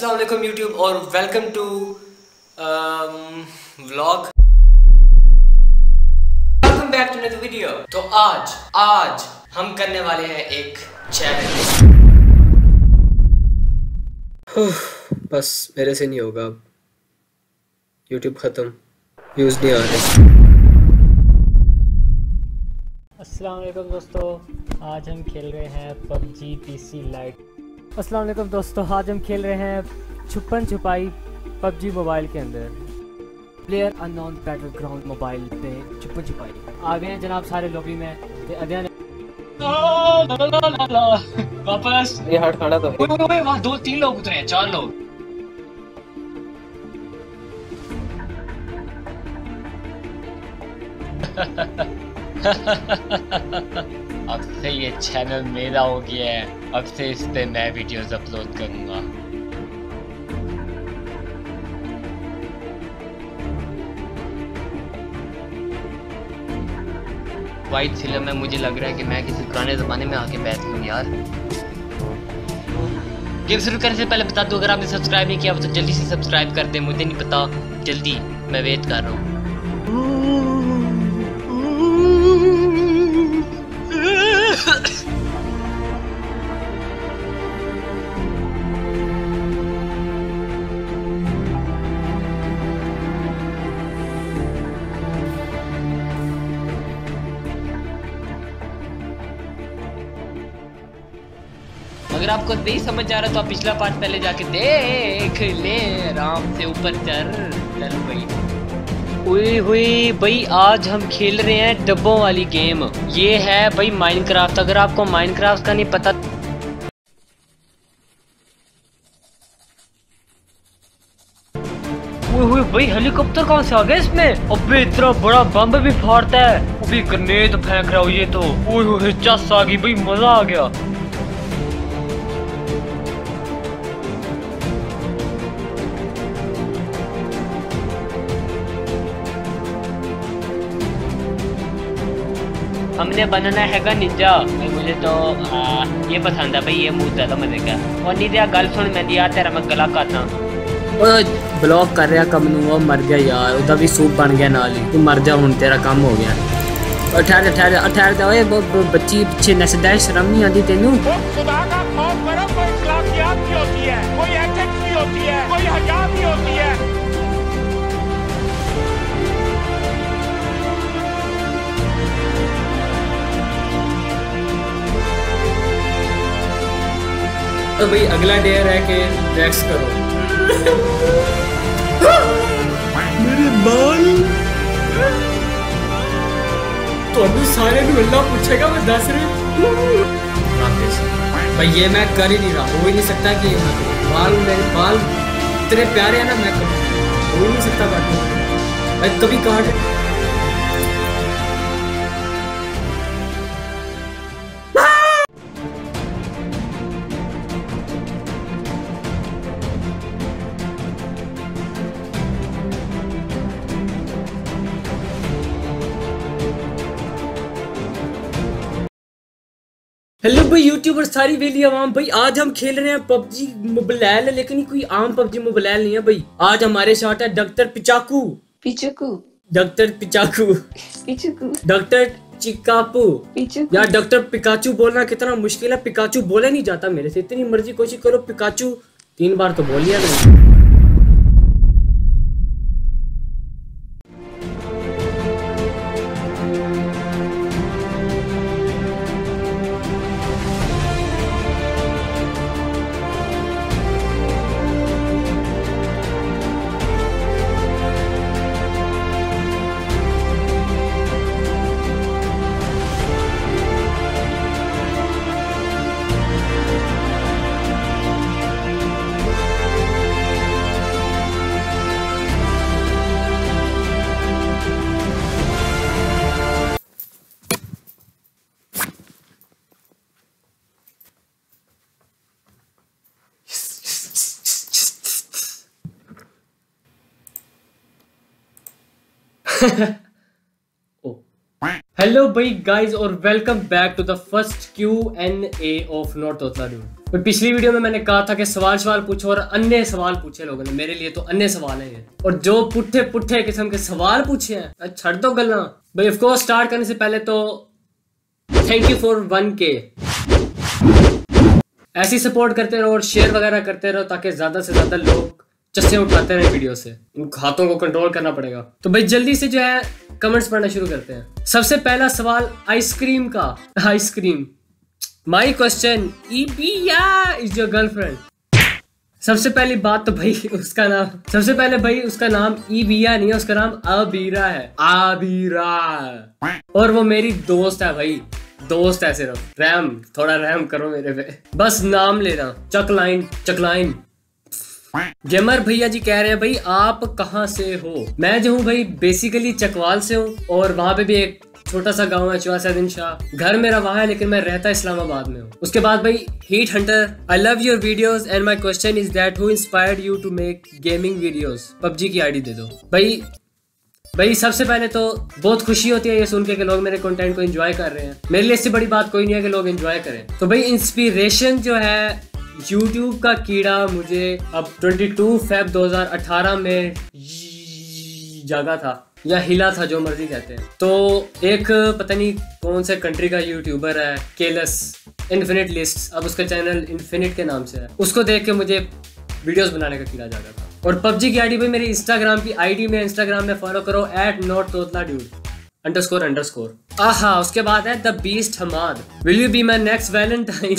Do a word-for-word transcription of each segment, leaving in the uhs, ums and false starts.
अस्सलाम वालेकुम यूट्यूब और welcome to vlog. Welcome back to another video. तो आज आज हम करने वाले हैं एक चैलेंज। बस मेरे से नहीं होगा, यूट्यूब खत्म, व्यूज नहीं आ रहे। अस्सलाम वालेकुम दोस्तों, आज हम खेल रहे हैं पबजी पीसी लाइट। अस्सलाम वालेकुम दोस्तों, आज हम खेल रहे हैं छुपन छुपाई पबजी मोबाइल के अंदर। Player unknown battle ground mobile पे छुपन छुपाई। आ गए हैं जनाब सारे लॉबी में। वापस ये हार्ड खाना तो है। वहाँ दो तीन लोग उतरे हैं, चार लोग। अब से ये चैनल मेरा हो गया है, अब से इस पे मैं वीडियोस अपलोड करूंगा। वाइट फिल्म में मुझे लग रहा है कि मैं किसी पुराने ज़माने में आके बैठ लूँ यार। गेम शुरू करने से पहले बता दूं, अगर आपने सब्सक्राइब नहीं किया तो जल्दी से सब्सक्राइब कर दे। मुझे नहीं पता, जल्दी, मैं वेट कर रहा हूँ। अगर आपको नहीं समझ आ रहा तो आप पिछला पार्ट पहले जाके देख ले। आराम से ऊपर चल चल भाई। ओए होए भाई, आज हम खेल रहे हैं डब्बों वाली गेम। ये है भाई माइनक्राफ्ट। अगर आपको माइनक्राफ्ट का नहीं पता, ओए होए भाई, हेलीकॉप्टर कहाँ से आ गया इसमें? अबे इतना बड़ा बम भी फाड़ता है। अबे ग्रेनेड फेंक रहा हूँ ये तो। ओए होए, चस आ गई भाई, मजा आ गया। हमने बनाना हैगा निंजा। भाई मुझे तो आ, ये पसंद है भाई, ये मूड ज्यादा मजे का। और नहीं दिया गल सुन, मैं दिया तेरा मैं गला काटना। ब्लॉक कर रहा कम नू, मर गया यार, उदा भी सूप बन गया नाल ही। तू मर जा हुन, तेरा काम हो गया। ठहर ठहर ठहर जा, ओए बच्ची पीछे नसदा है, शर्म नहीं आती तेनू? खुदा का खौफ करो, कोई इखलाकियात भी होती है, कोई एथिक्स भी होती है, कोई हया भी होती है। तो भाई अगला डेयर है कि रेक्स करो। मेरे बाल तो सारे अल्लाह पूछेगा, मैं दस रहे भाई। ये मैं कर ही नहीं रहा, हो ही नहीं सकता कि बाल मेरे बाल इतने प्यारे हैं ना, मैं हो ही नहीं सकता काटूं। मैं कभी काट हेलो भाई यूट्यूबर, सारी वेली आवाम भाई, आज हम खेल रहे हैं पबजी मोबाइल, लेकिन कोई आम पबजी मोबाइल नहीं है भाई। आज हमारे साथ है डॉक्टर पिचाकू पिचाकू डॉक्टर पिचाकू पिचाकू डॉक्टर चिकापू पिचाकू। यार डॉक्टर पिकाचू बोलना कितना मुश्किल है, पिकाचू बोला नहीं जाता मेरे से। इतनी मर्जी कोशिश करो, पिकाचू तीन बार तो बोल लिया मैंने। हेलो भाई गाइस और welcome back to the first Q N A of not तोतला ड्यूड। पिछली वीडियो में मैंने कहा था कि सवाल सवाल पूछो और अन्य सवाल पूछे लोगों ने, मेरे लिए तो अन्य सवाल हैं ये, और जो पुट्ठे पुट्ठे किस्म के सवाल पूछे हैं छड़ दो गल्ला भाई। ऑफ कोर्स स्टार्ट करने से पहले तो थैंक यू फॉर वन के, ऐसी सपोर्ट करते रहो और शेयर वगैरह करते रहो ताकि ज्यादा से ज्यादा लोग चस्से उठाते रहे वीडियो से। इन हाथों को कंट्रोल करना पड़ेगा। तो भाई जल्दी से जो है कमेंट्स पढ़ना शुरू करते हैं। सबसे पहला सवाल आइसक्रीम का। आइसक्रीम, माय क्वेश्चन ईबिया इज योर गर्लफ्रेंड। सबसे पहली बात तो भाई उसका नाम सबसे पहले भाई उसका नाम ईबिया नहीं है, उसका नाम अबीरा है। आबीरा, और वो मेरी दोस्त है भाई, दोस्त है सिर्फ। रैम थोड़ा रैम करो मेरे पे, बस नाम लेना। चकलाइन चकलाइन। गेमर भैया जी कह रहे हैं भाई आप कहाँ से हो। मैं जो हूँ भाई बेसिकली चकवाल से हूँ, और वहाँ पे भी एक छोटा सा गांव है चौसठ शाह। घर मेरा वहाँ है लेकिन मैं रहता इस्लामाबाद में हूँ। उसके बाद भाई Heat Hunter, I love your videos and my question is that who inspired you to make gaming videos. PUBG की आईडी दे दो भाई। भाई सबसे पहले तो बहुत खुशी होती है ये सुन के कि लोग मेरे कंटेंट को एंजॉय कर रहे हैं। मेरे लिए इससे बड़ी बात कोई नहीं है कि लोग एंजॉय करें। तो भाई इंस्पिरेशन जो है YouTube का कीड़ा मुझे अब बाईस फेब दो हज़ार अठारह में जागा था या हिला था, जो मर्जी कहते हैं। तो एक पता नहीं कौन से कंट्री का यूट्यूबर है केलस इन्फिनिट लिस्ट, अब उसका चैनल इन्फिनिट के नाम से है। उसको देख के मुझे वीडियोस बनाने का कीड़ा जागा था। और पबजी की आईडी भाई मेरी इंस्टाग्राम की आईडी में इंस्टाग्राम में फॉलो करो एट नॉट तोतला ड्यूड अंडरस्कोर अंडरस्कोर। आहा, उसके बाद है the beast Hammad, will you be my next valentine.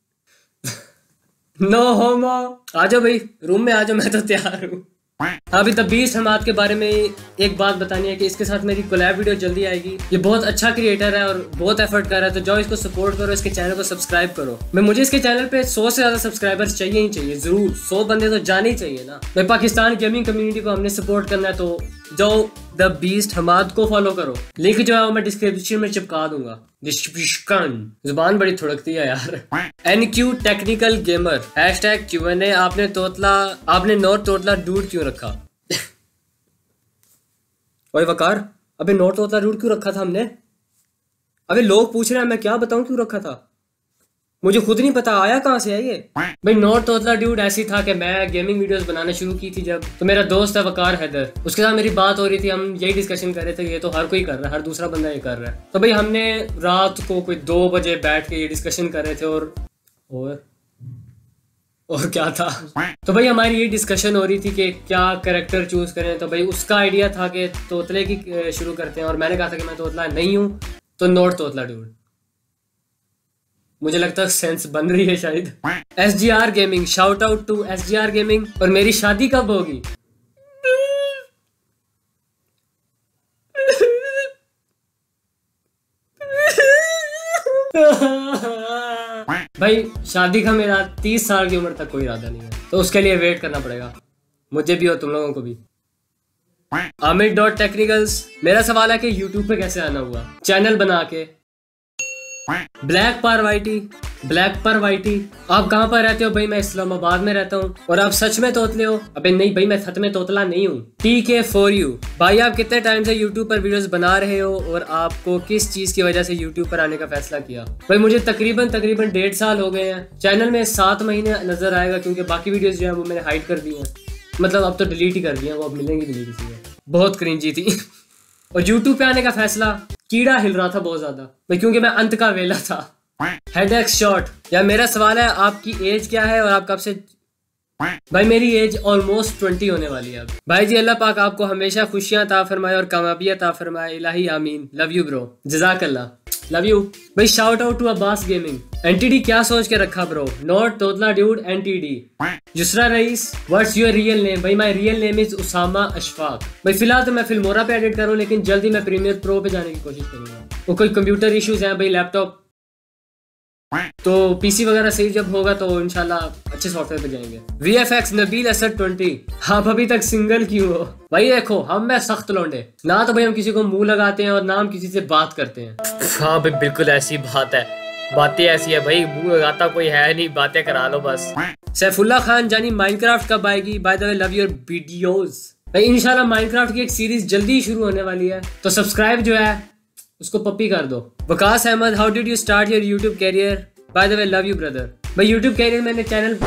No homo. आ जाओ भाई रूम में आ जाओ, मैं तो तैयार हूँ। अभी द बीस्ट हमाद के बारे में एक बात बतानी है कि इसके साथ मेरी कोलैब वीडियो जल्दी आएगी। ये बहुत अच्छा क्रिएटर है और बहुत एफर्ट कर रहा है, तो जाओ इसको सपोर्ट करो, इसके चैनल को सब्सक्राइब करो। मैं मुझे इसके चैनल पे सौ से ज्यादा सब्सक्राइबर्स चाहिए ही चाहिए, जरूर सौ बंदे तो जाने ही चाहिए ना। भाई पाकिस्तान गेमिंग कम्युनिटी को हमने सपोर्ट करना है, तो जाओ द बीस्ट हमाद को फॉलो करो। लिंक जो है वो मैं डिस्क्रिप्शन में चिपका दूंगा। डिस्क्रिप्शन, जुबान बड़ी थुड़कती है यार। N Q technical gamer hashtag Q N A, आपने तोतला आपने नॉट तोतला डूड क्यों रखा? ओए वकार, अबे नॉट तोतला डूड क्यों रखा था हमने? अबे लोग पूछ रहे हैं, मैं क्या बताऊं क्यों रखा था, मुझे खुद नहीं पता आया कहाँ से है ये। भाई नॉट तोतला ड्यूड ऐसी था कि मैं गेमिंग वीडियोस बनाना शुरू की थी जब, तो मेरा दोस्त है वकार हैदर, उसके साथ मेरी बात हो रही थी, हम यही डिस्कशन कर रहे थे ये तो हर कोई कर रहा है, हर दूसरा बंदा ये कर रहा है। तो भाई हमने रात को कोई दो बजे बैठ के ये डिस्कशन कर रहे थे और और और क्या था, तो भाई हमारी ये डिस्कशन हो रही थी कि क्या कैरेक्टर चूज करें। तो भाई उसका आइडिया था कि तोतले की शुरू करते हैं, और मैंने कहा था कि मैं तोतला नहीं हूँ, तो नॉट तोतला ड्यूड। मुझे लगता है सेंस बन रही है शायद। S G R gaming, shout out to S G R gaming. और मेरी शादी कब होगी? भाई शादी का मेरा तीस साल की उम्र तक कोई इरादा नहीं है, तो उसके लिए वेट करना पड़ेगा, मुझे भी और तुम लोगों को भी। आमिर डॉट टेक्निकल्स, मेरा सवाल है कि यूट्यूब पे कैसे आना हुआ? चैनल बना के। ब्लैक पर वाइटी, ब्लैक पर वाइटी, आप कहाँ पर रहते हो? भाई मैं इस्लामाबाद में रहता हूँ। और आप सच में तोतले हो? अबे नहीं भाई, मैं सच में तोतला नहीं हूँ। टी के फॉर यू, भाई आप कितने टाइम से यूट्यूब पर वीडियोस बना रहे हो और आपको किस चीज की वजह से यूट्यूब पर आने का फैसला किया? भाई मुझे तकरीबन तकरीबन डेढ़ साल हो गए हैं। चैनल में सात महीने नजर आएगा क्योंकि बाकी वीडियोज जो है वो मैंने हाइड कर दी है, मतलब अब तो डिलीट ही कर दिया, वो अब मिलेंगी डिलीट इसी में। बहुत क्रिंजी थी। और यूट्यूब पे आने का फैसला, कीड़ा हिल रहा था बहुत ज्यादा भाई, क्योंकि मैं अंत का वेला था। हेडेक शॉट, यार मेरा सवाल है आपकी एज क्या है और आप कब से? भाई मेरी एज ऑलमोस्ट ट्वेंटी होने वाली है अब। भाई जी अल्लाह पाक आपको हमेशा खुशियां अता फरमाए और कामयाबी अता फरमाए, इलाही आमीन। लव यू ब्रो, जज़ाकल्लाह, लव यू। भाई shout out to Abbas gaming. NTD क्या सोच के रखा ब्रो? नॉट तोतला dude NTD. Yusra Raees, what's your real name? भाई my real name is Usama Ashfaq. भाई फिलहाल तो मैं फिल्मोरा पे एडिट करूँ, लेकिन जल्दी मैं प्रीमियर प्रो पे जाने की कोशिश करूंगा। वो कोई कंप्यूटर इश्यूज हैं भाई, लैपटॉप तो पीसी वगैरह सही जब होगा तो इंशाल्लाह अच्छे सॉफ्टवेयर पे जाएंगे। V F X Nabeel Asad twenty, आप अभी तक सिंगल क्यों हो? भाई देखो हम मैं सख्त लौंडे ना, तो भाई हम किसी को मुंह लगाते हैं और ना हम किसी से बात करते हैं। हाँ भाई बिल्कुल ऐसी बात है, बातें ऐसी है भाई, मुंह लगाता कोई है नहीं, बातें करा लो बस। सैफुल्ला खान जानी माइनक्राफ्ट कब आएगी? By the way love your videos. भाई इंशाल्लाह माइनक्राफ्ट की एक सीरीज जल्दी शुरू होने वाली है, तो सब्सक्राइब जो है उसको पप्पी कर दो। Waqas Ahmed, how did you start your YouTube career? By the way love you brother. भाई यूट्यूब कैरियर मैंने चैनल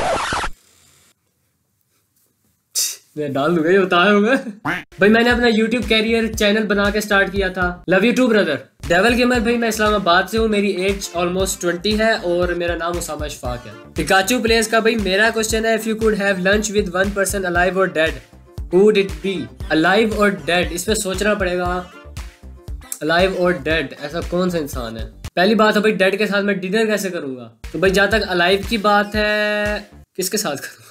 मैं डाल दूंगा, ये बताया होगा। भाई मैंने अपना यूट्यूब कैरियर चैनल बना के स्टार्ट किया था। Love you too brother. Devil gamer, भाई मैं इस्लामाबाद से हूँ, मेरी एज ऑलमोस्ट ट्वेंटी है और मेरा नाम उसामा इशफाक है। पिकाचू प्लेस का भाई मेरा क्वेश्चन है, if you could have lunch with one person alive और dead, who would it be? Alive और डेड, इस पे सोचना पड़ेगा। अलाइव और डेड, ऐसा कौन सा इंसान है? पहली बात है भाई, डेड के साथ मैं डिनर कैसे करूंगा? तो भाई जहाँ तक अलाइव की बात है, किसके साथ करूंगा?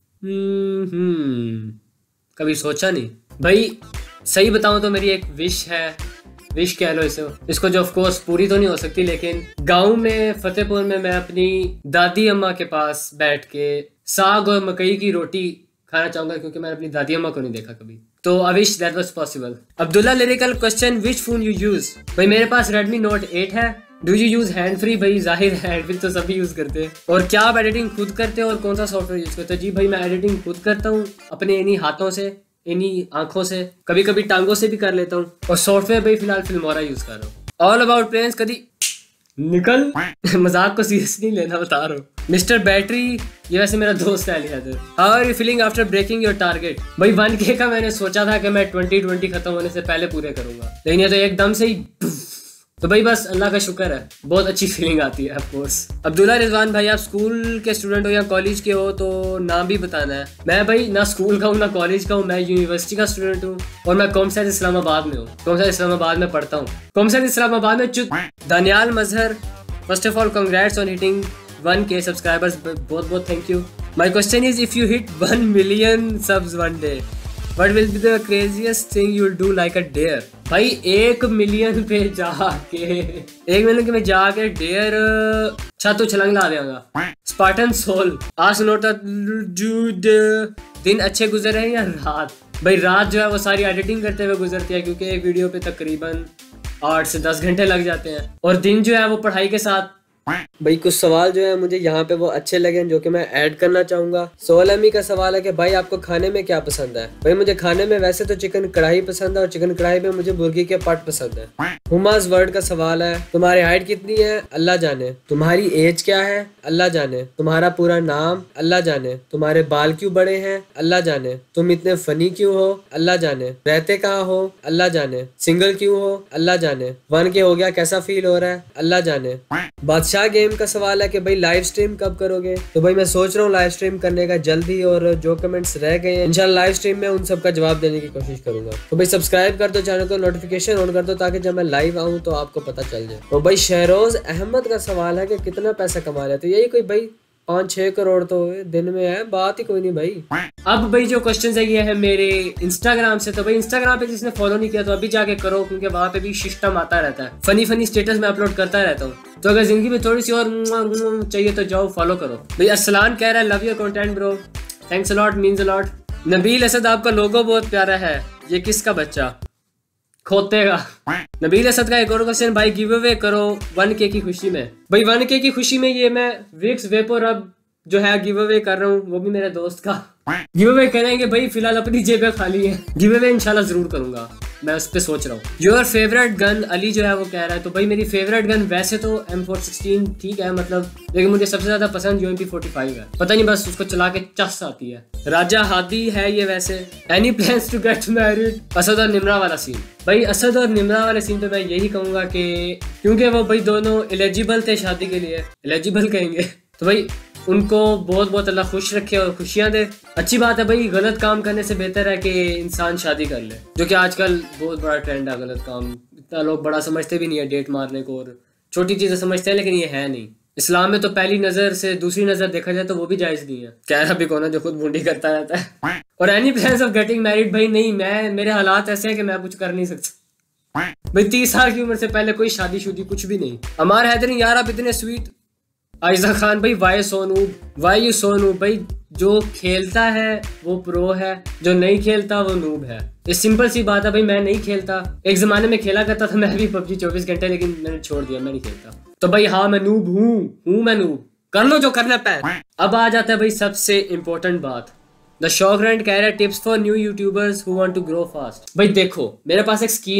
हम्म कभी सोचा नहीं भाई। सही बताऊं तो मेरी एक विश है, विश कह लो इसे, इसको जो ऑफ कोर्स पूरी तो नहीं हो सकती, लेकिन गांव में फतेहपुर में मैं अपनी दादी अम्मा के पास बैठ के साग और मकई की रोटी खाना चाहूंगा, क्योंकि मैंने अपनी दादी अम्मा को नहीं देखा कभी। तो I wish that was possible. Abdullah lyrical question, which phone you use? भाई मेरे पास रेडमी नोट एट है। Do you use hand free? भाई जाहिर है हैंड फ्री तो सभी यूज करते हैं। और क्या आप एडिटिंग खुद करते हो और कौन सा सॉफ्टवेयर यूज करते हो? जी भाई मैं एडिटिंग खुद करता हूँ, अपने इन्हीं हाथों से, इन्हीं आंखों से, कभी कभी टांगों से भी कर लेता हूँ। और सॉफ्टवेयर भाई फिलहाल फिल्मोरा यूज कर रहा हूँ। ऑल अबाउट प्लेन्स, कभी निकल मजाक को सीरियस नहीं लेना, बता रहा हूँ। मिस्टर बैटरी, ये वैसे मेरा दोस्त है Ali Haider. How are you feeling after breaking your target? भाई वन के का मैंने सोचा था कि मैं ट्वेंटी ट्वेंटी खत्म होने से पहले पूरे करूंगा, लेकिन ये तो एकदम से ही। तो भाई बस अल्लाह का शुक्र है, बहुत अच्छी फीलिंग आती है ऑफ कोर्स। अब्दुल्ला रिजवान, भाई आप स्कूल के स्टूडेंट हो या कॉलेज के हो तो नाम भी बताना है। मैं भाई ना स्कूल का हूँ ना कॉलेज का हूँ, मैं यूनिवर्सिटी का स्टूडेंट हूँ और मैं कॉमसेट इस्लामाबाद में हूँ। कॉमसेट इस्लामाबाद में पढ़ता हूँ। कॉमसेट इस्लामाबाद में चुत। Daniyal Mazhar, first of all congrats on hitting one K subscribers, बहुत बहुत thank you. My question is, if you hit one million subs one day, What will be the craziest thing you'll do like a dare? भाई एक million पे जाके एक million के में जाके डेयर छत तो छलांग ला देगा। स्पार्टन सोल, आज नोट दिन अच्छे गुजरे हैं या रात? भाई रात जो है वो सारी एडिटिंग करते हुए गुजरती है, क्योंकि एक वीडियो पे तकरीबन आठ से दस घंटे लग जाते हैं, और दिन जो है वो पढ़ाई के साथ। भाई कुछ सवाल जो है मुझे यहाँ पे वो अच्छे लगे जो कि मैं ऐड करना चाहूंगा। सोल अमी का सवाल है कि भाई आपको खाने में क्या पसंद है? भाई मुझे खाने में वैसे तो चिकन कढ़ाई पसंद है, और चिकन कढ़ाई में मुझे मुर्गी के पट पसंद है। हुमास वर्ड का सवाल है, तुम्हारी हाइट कितनी है? अल्लाह जाने। तुम्हारी एज क्या है? अल्लाह जाने। तुम्हारा पूरा नाम? अल्लाह जाने। तुम्हारे बाल क्यों बड़े हैं? अल्लाह जाने। तुम इतने फनी क्यों हो? अल्लाह जाने। रहते कहाँ हो? अल्लाह जाने। सिंगल क्यों हो? अल्लाह जाने। वन के हो गया, कैसा फील हो रहा है? अल्लाह जाने। बादशाह गेम का सवाल है कि भाई लाइव स्ट्रीम कब करोगे? तो भाई मैं सोच रहा हूँ लाइव स्ट्रीम करने का जल्दी, और जो कमेंट्स रह गए हैं इंशाल्लाह लाइव स्ट्रीम में उन सब का जवाब देने की कोशिश करूंगा। तो भाई सब्सक्राइब कर दो चैनल को, नोटिफिकेशन ऑन कर दो ताकि जब मैं लाइव आऊँ तो आपको पता चल जाए। तो भाई शहरोज अहमद का सवाल है कि कितना पैसा कमा रहे? तो यही कोई भाई पाँच छह करोड़ तो दिन में है, बात ही कोई नहीं भाई। अब भाई जो क्वेश्चन है ये है मेरे इंस्टाग्राम से। तो भाई इंस्टाग्राम पे जिसने फॉलो नहीं किया तो अभी जाके करो, क्योंकि वहाँ पे भी सिस्टम आता रहता है, फनी फनी स्टेटस में अपलोड करता रहता हूँ। तो अगर जिंदगी में थोड़ी सी और चाहिए तो जाओ फॉलो करो। भाई असलान कह रहा है love your content bro, thanks a lot, means a lot. Nabeel Asad, आपका लोगो बहुत प्यारा है, ये किसका बच्चा खोतेगा? नबील असद का एक और क्वेश्चन, भाई गिव अवे करो वन के की खुशी में। भाई वन के की खुशी में ये मैं विक्स वेपो रब जो है गिव अवे कर रहा हूँ, वो भी मेरे दोस्त का गिव अवे करेंगे। भाई फिलहाल अपनी जेबें खाली है, गिव अवे इंशाल्लाह जरूर करूंगा, मैं उस पर सोच रहा हूँ। योर फेवरेट गन, अली जो है वो कह रहा है। तो भाई मेरी फेवरेट गन वैसे तो एम फोर सिक्सटीन ठीक है मतलब, लेकिन मुझे सबसे ज्यादा पसंद U M P forty five है, पता नहीं बस उसको चला के चस आती है। राजा हादी है ये वैसे। Any plans to get married? Asad और निमरा वाला सीन, भाई असद और निमरा वाले सीन पे मैं यही कहूंगा कि क्योंकि वो भाई दोनों एलिजिबल थे शादी के लिए, एलिजिबल कहेंगे, तो भाई उनको बहुत बहुत अल्लाह खुश रखे और खुशियां दे। अच्छी बात है भाई, गलत काम करने से बेहतर है कि इंसान शादी कर ले, जो कि आजकल बहुत बड़ा ट्रेंड है गलत काम। इतना लोग बड़ा समझते भी नहीं है डेट मारने को, और छोटी चीजें समझते हैं, लेकिन ये है नहीं। इस्लाम में तो पहली नजर से दूसरी नजर देखा जाए तो वो भी जायज नहीं है। कह रहा भी कौन है जो खुद बूढ़ी करता रहता है। और any plans of getting married? भाई नहीं, मैं मेरे हालात ऐसे है कि मैं कुछ कर नहीं सकता भाई। तीस साल की उम्र से पहले कोई शादी शुदी कुछ भी नहीं। अमार हैदरी, यार आप इतने स्वीट। आयजा खान, भाई why Sonu, why you Sonu? भाई जो खेलता है वो प्रो है, जो नहीं खेलता वो नूब है। ये सिंपल सी बात है भाई, मैं नहीं खेलता। एक जमाने में खेला करता था मैं भी पबजी चौबीस घंटे, लेकिन मैंने छोड़ दिया, मैं नहीं खेलता। तो भाई हाँ मैं नूब हूँ, हूँ मैं नूब, कर लो जो करना है। अब आ जाता है भाई सबसे इम्पोर्टेंट बात। द शॉकरेंट कह रहा है tips for new YouTubers who want to grow fast. भाई देखो मेरे पास एक स्कीम है,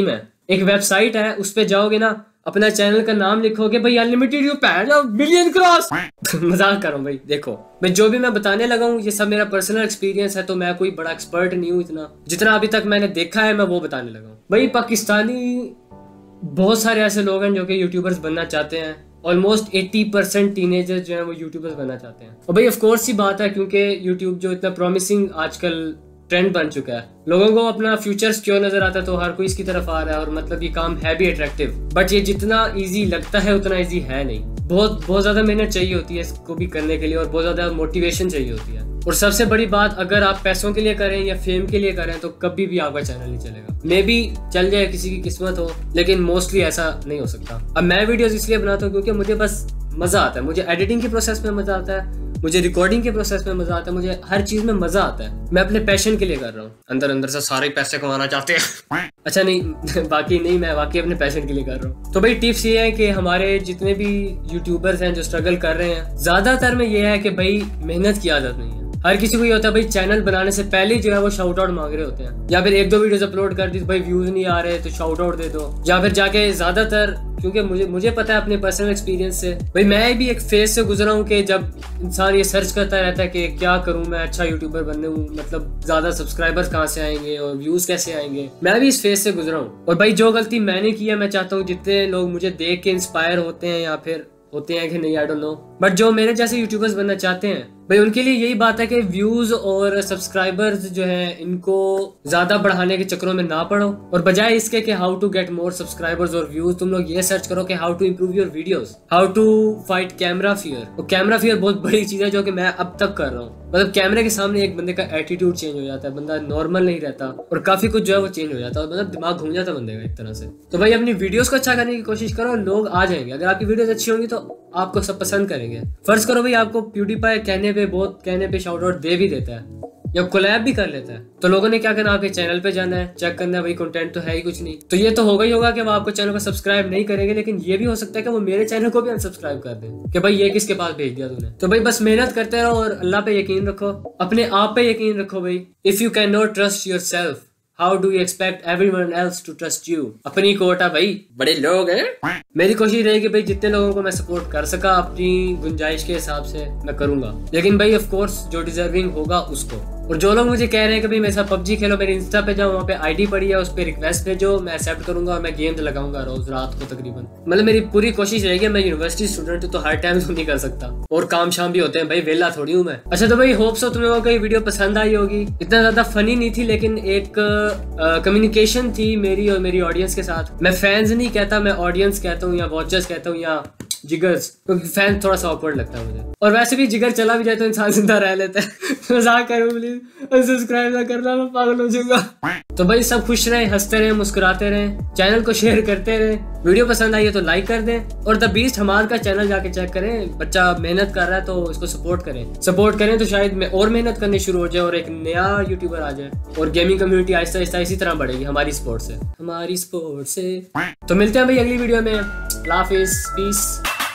एक वेबसाइट है, उस पे जाओगे ना, अपना चैनल का नाम लिखोगे भाई unlimited you pan million cross. मजाक कर रहा हूँ भाई। देखो मैं जो भी मैं बताने लगा हूँ ये सब मेरा पर्सनल एक्सपीरियंस है, तो मैं कोई बड़ा एक्सपर्ट नहीं हूँ। इतना जितना अभी तक मैंने देखा है मैं वो बताने लगा हूँ। भाई पाकिस्तानी बहुत सारे ऐसे लोग हैं जो कि यूट्यूबर्स बनना चाहते हैं। ऑलमोस्ट अस्सी परसेंट टीनेजर्स जो है वो यूट्यूबर्स बनना चाहते हैं। और भाई ऑफ कोर्स ही बात है, क्योंकि यूट्यूब जो इतना प्रॉमिसिंग आजकल ट्रेंड बन चुका है, लोगों को अपना फ्यूचर सिक्योर नजर आता है, तो हर कोई इसकी तरफ आ रहा है। और मतलब ये काम है भी अट्रैक्टिव, बट ये जितना इजी लगता है उतना इजी है नहीं। बहुत बहुत ज्यादा मेहनत चाहिए होती है इसको भी करने के लिए, और बहुत ज्यादा मोटिवेशन चाहिए होती है। और सबसे बड़ी बात, अगर आप पैसों के लिए करें या फेम के लिए करें तो कभी भी आपका चैनल नहीं चलेगा। मे बी चल जाए, किसी की किस्मत हो, लेकिन मोस्टली ऐसा नहीं हो सकता। अब मैं वीडियोस इसलिए बनाता हूँ क्योंकि मुझे बस मजा आता है। मुझे एडिटिंग के प्रोसेस में मजा आता है, मुझे रिकॉर्डिंग के प्रोसेस में मजा आता है, मुझे हर चीज में मजा आता है। मैं अपने पैशन के लिए कर रहा हूँ। अंदर अंदर से सारे पैसे कमाना चाहते हैं। अच्छा नहीं बाकी नहीं, मैं वाकई अपने पैशन के लिए कर रहा हूँ। तो भाई टिप्स ये है कि हमारे जितने भी यूट्यूबर्स हैं जो स्ट्रगल कर रहे हैं, ज्यादातर में ये है कि भाई मेहनत की आदत नहीं है। हर किसी को ये होता है भाई चैनल बनाने से पहले जो है वो शाउट आउट मांग रहे होते हैं, या फिर एक दो वीडियोस अपलोड कर दी भाई व्यूज नहीं आ रहे तो शाउट आउट दे दो, या फिर जाके ज्यादातर, क्योंकि मुझे मुझे पता है अपने पर्सनल एक्सपीरियंस से, भाई मैं भी एक फेज से गुजरा हूँ कि जब इंसान ये सर्च करता रहता है कि क्या करूँ मैं अच्छा यूट्यूबर बनने हूँ, मतलब ज्यादा सब्सक्राइबर्स कहाँ से आएंगे और व्यूज कैसे आएंगे। मैं भी इस फेज से गुजरा हूँ। और भाई जो गलती मैंने की है, मैं चाहता हूँ जितने लोग मुझे देख के इंस्पायर होते हैं या फिर होते हैं कि नहीं, आई डोंट नो, बट जो मेरे जैसे यूट्यूबर्स बनना चाहते हैं भाई उनके लिए यही बात है कि व्यूज और सब्सक्राइबर्स जो हैं इनको ज्यादा बढ़ाने के चक्करों में ना पड़ो, और बजाय इसके कि how to get more subscribers और व्यूज, तुम लोग ये सर्च करो कि how to improve your videos, how to fight camera fear. और कैमरा फियर बहुत बड़ी चीज है जो कि मैं अब तक कर रहा हूँ। मतलब कैमरे के सामने एक बंदे का एटीट्यूड चेंज हो जाता है, बंदा नॉर्मल नहीं रहता और काफी कुछ जो है वो चेंज हो जाता है, मतलब दिमाग घूम जाता है बंदे का एक तरह से। तो भाई अपनी वीडियोस को अच्छा करने की कोशिश करो, लोग आ जाएंगे। अगर आपकी वीडियोस अच्छी होंगी तो आपको सब पसंद करेंगे। फर्ज करो भाई आपको प्यूडीपाई कहने पे बहुत कहने पे शाउट आउट दे भी देता है या कोलैब भी कर लेता है, तो लोगों ने क्या करना, आपके चैनल पे जाना है, चेक करना है भाई कंटेंट तो है ही कुछ नहीं। तो ये तो होगा ही होगा कि वो आपको चैनल को सब्सक्राइब नहीं करेंगे, लेकिन ये भी हो सकता है कि वो मेरे चैनल को भी अनसब्सक्राइब कर दें कि भाई ये किसके पास भेज दिया तूने। तो भाई बस मेहनत करते रहो और अल्लाह पे यकीन रखो, अपने आप पे यकीन रखो भाई। If you can not trust yourself, how do you expect everyone else to trust you. अपनी कोटा भाई, बड़े लोग हैं। मेरी कोशिश रहेगी भाई जितने लोगों को मैं सपोर्ट कर सका अपनी गुंजाइश के हिसाब से मैं करूंगा, लेकिन भाई ऑफ कोर्स जो डिजर्विंग होगा उसको। और जो लोग मुझे कह रहे हैं कि भाई मेरे साथ पबजी खेलो, मेरे इंस्टा पे जाओ, वहाँ पे आईडी पड़ी है, उस पर रिक्वेस्ट भेजो, मैं एक्सेप्ट करूंगा और मैं गेम्स लगाऊंगा रोज रात को तकरीबन। मतलब मेरी पूरी कोशिश रहेगी। मैं यूनिवर्सिटी स्टूडेंट हूँ तो हर टाइम तो नहीं कर सकता, और काम शाम भी होते हैं भाई, वेला थोड़ी हूँ मैं। अच्छा तो भाई होप सो तुम लोगों को ये वीडियो पसंद आई होगी। इतना ज्यादा फनी नहीं थी, लेकिन एक कम्युनिकेशन uh, थी मेरी और मेरी ऑडियंस के साथ। मैं फैंस नहीं कहता, मैं ऑडियंस कहता हूँ या वॉचर्स कहता हूँ या जिगर्स, क्योंकि फैन थोड़ा सा ऑकवर्ड लगता है मुझे। और वैसे भी जिगर चला भी जाए तो इंसान जिंदा रह लेता है। मजाक करो प्लीज, सब्सक्राइब ना करना, मैं पागल हो जाऊंगा। तो भाई सब खुश रहें, हंसते रहें, मुस्कुराते रहें, चैनल को शेयर करते रहें। वीडियो पसंद आई है तो लाइक कर दें, और द बीस्ट हमाद का चैनल जाके चेक करें। बच्चा मेहनत कर रहा है तो इसको सपोर्ट करें। सपोर्ट करें तो शायद मैं और मेहनत करनी शुरू हो जाए और एक नया यूट्यूबर आ जाए, और गेमिंग कम्युनिटी आहिस्ता आहिस्ता इसी तरह बढ़ेगी हमारी स्पोर्ट से हमारी स्पोर्ट से तो मिलते हैं भाई अगली वीडियो में। हाफिज़, पीस।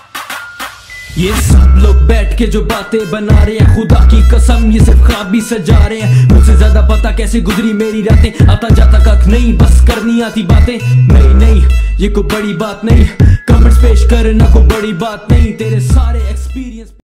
ये सब लोग बैठ के जो बातें बना रहे हैं, खुदा की कसम ये सिर्फ ख्वाब भी सजा रहे हैं। मुझसे ज्यादा पता कैसे गुजरी मेरी रातें, आता जाता कख नहीं, बस करनी आती बातें। नहीं नहीं ये कोई बड़ी बात नहीं, कमेंट्स पेश करना कोई बड़ी बात नहीं, तेरे सारे एक्सपीरियंस